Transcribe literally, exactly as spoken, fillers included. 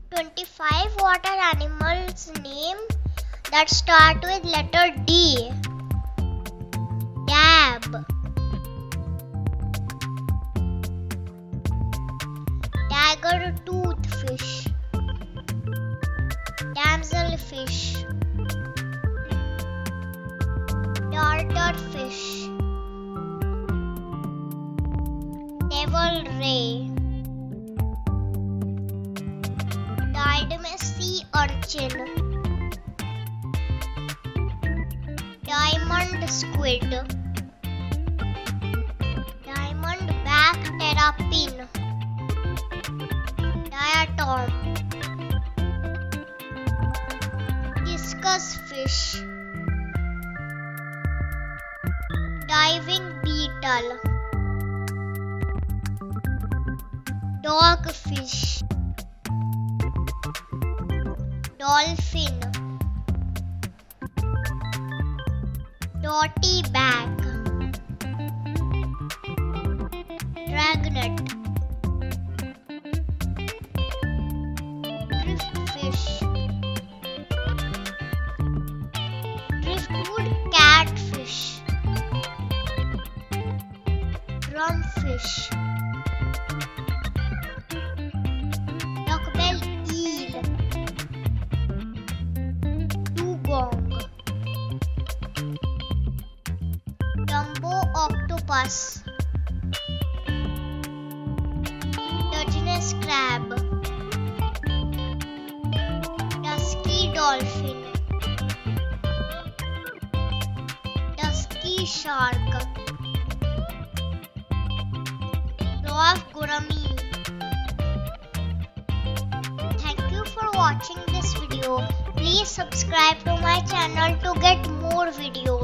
twenty-five water animals name that start with letter D. Dab, Dagger-tooth Fish, Damselfish, Fish, Devil Ray, Diadema Sea Urchin, Diamond Squid, Diamondback Terrapin, Diatom, Discus Fish, Diving Beetle, Dogfish, Dolphin, Dottyback, Dragonet, Driftfish, Driftwood Catfish, Drumfish, Duckbill Eel, Dugong, Dumbo Octopus, Dungeness Crab, Dusky Dolphin, Dusky Shark, Dwarf Gourami. Thank you for watching this video. Please subscribe to my channel to get more videos.